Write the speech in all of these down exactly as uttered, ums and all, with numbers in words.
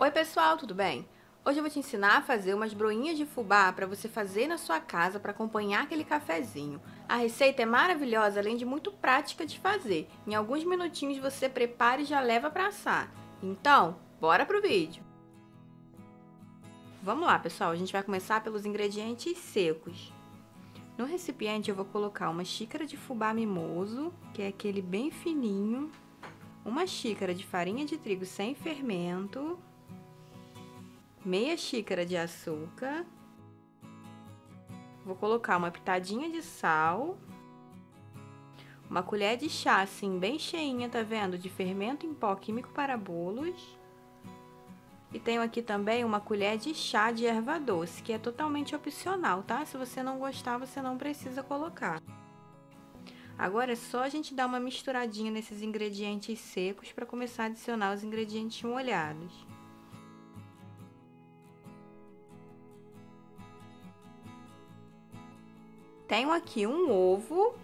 Oi pessoal, tudo bem? Hoje eu vou te ensinar a fazer umas broinhas de fubá para você fazer na sua casa para acompanhar aquele cafezinho. A receita é maravilhosa, além de muito prática de fazer. Em alguns minutinhos você prepara e já leva para assar. Então, bora pro vídeo! Vamos lá pessoal, a gente vai começar pelos ingredientes secos. No recipiente eu vou colocar uma xícara de fubá mimoso, que é aquele bem fininho, uma xícara de farinha de trigo sem fermento, meia xícara de açúcar, vou colocar uma pitadinha de sal, uma colher de chá assim bem cheinha, tá vendo? De fermento em pó químico para bolos. E tenho aqui também uma colher de chá de erva doce, que é totalmente opcional, tá? Se você não gostar, você não precisa colocar. Agora é só a gente dar uma misturadinha nesses ingredientes secos para começar a adicionar os ingredientes molhados. Tenho aqui um ovo,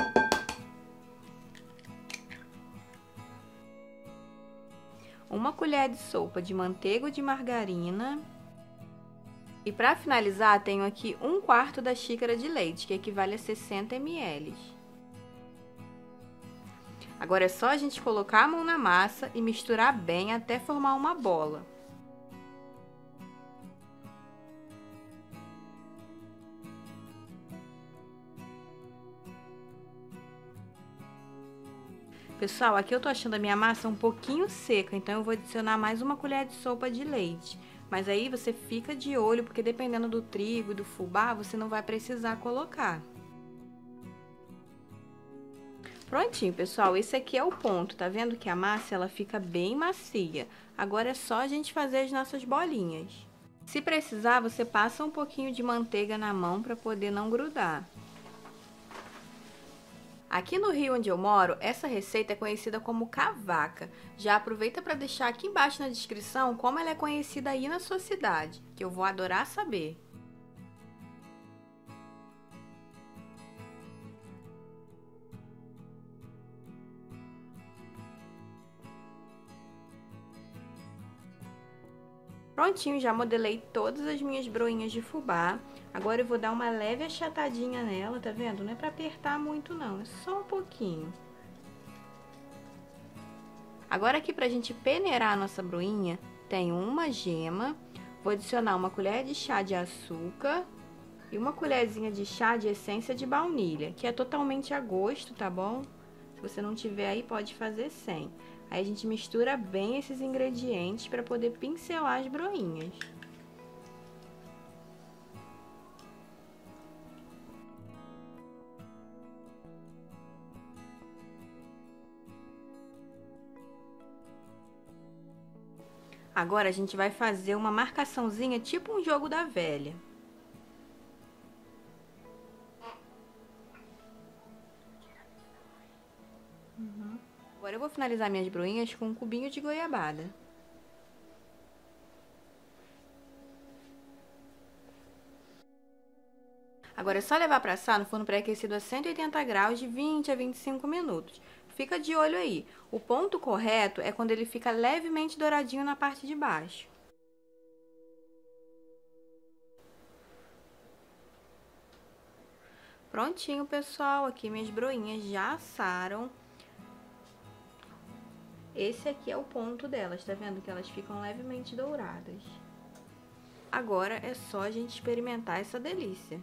uma colher de sopa de manteiga ou de margarina e para finalizar tenho aqui um quarto da xícara de leite, que equivale a sessenta mililitros. Agora é só a gente colocar a mão na massa e misturar bem até formar uma bola. Pessoal, aqui eu tô achando a minha massa um pouquinho seca, então eu vou adicionar mais uma colher de sopa de leite. Mas aí você fica de olho, porque dependendo do trigo e do fubá, você não vai precisar colocar. Prontinho, pessoal, esse aqui é o ponto, tá vendo que a massa ela fica bem macia. Agora é só a gente fazer as nossas bolinhas. Se precisar, você passa um pouquinho de manteiga na mão para poder não grudar. Aqui no Rio onde eu moro, essa receita é conhecida como cavaca. Já aproveita para deixar aqui embaixo na descrição como ela é conhecida aí na sua cidade, que eu vou adorar saber. Prontinho, já modelei todas as minhas broinhas de fubá. Agora eu vou dar uma leve achatadinha nela, tá vendo? Não é pra apertar muito não, é só um pouquinho. Agora aqui pra gente peneirar a nossa broinha, tenho uma gema, vou adicionar uma colher de chá de açúcar e uma colherzinha de chá de essência de baunilha, que é totalmente a gosto, tá bom? Se você não tiver aí, pode fazer sem. Aí a gente mistura bem esses ingredientes para poder pincelar as broinhas. Agora a gente vai fazer uma marcaçãozinha, tipo um jogo da velha. Uhum. Agora eu vou finalizar minhas broinhas com um cubinho de goiabada. Agora é só levar para assar no forno pré-aquecido a cento e oitenta graus de vinte a vinte e cinco minutos. Fica de olho aí. O ponto correto é quando ele fica levemente douradinho na parte de baixo. Prontinho, pessoal. Aqui minhas broinhas já assaram. Esse aqui é o ponto delas, tá vendo? Que elas ficam levemente douradas. Agora é só a gente experimentar essa delícia.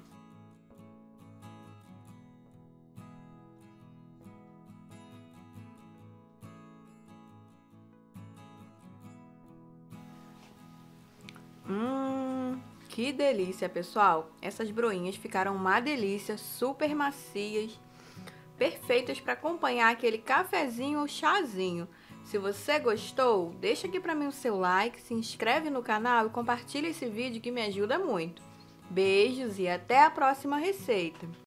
Hum, que delícia, pessoal! Essas broinhas ficaram uma delícia, super macias, perfeitas para acompanhar aquele cafezinho ou chazinho. Se você gostou, deixa aqui para mim o seu like, se inscreve no canal e compartilha esse vídeo que me ajuda muito. Beijos e até a próxima receita!